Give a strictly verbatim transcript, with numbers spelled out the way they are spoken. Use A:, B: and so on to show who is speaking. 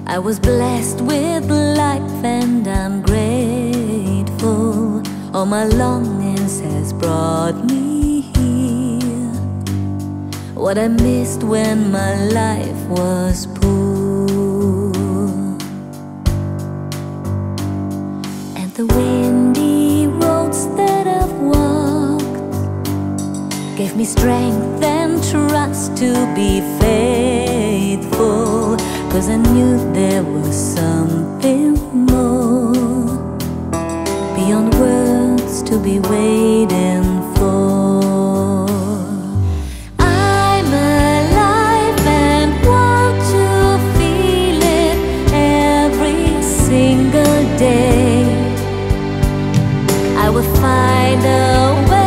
A: I was blessed with life and I'm grateful. All my longings has brought me here. What I missed when my life was poor. And the windy roads that I've walked gave me strength and trust to be faithful, 'cause I knew there was something more beyond words to be waiting for. I'm alive and want to feel it every single day. I will find a way